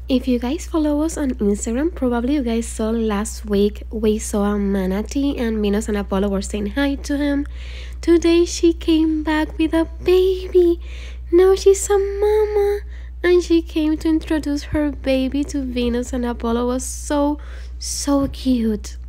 If you guys follow us on Instagram, probably you guys saw last week we saw a manatee and Venus and Apollo were saying hi to him. Today she came back with a baby. Now she's a mama and she came to introduce her baby to Venus and Apollo. Was so cute.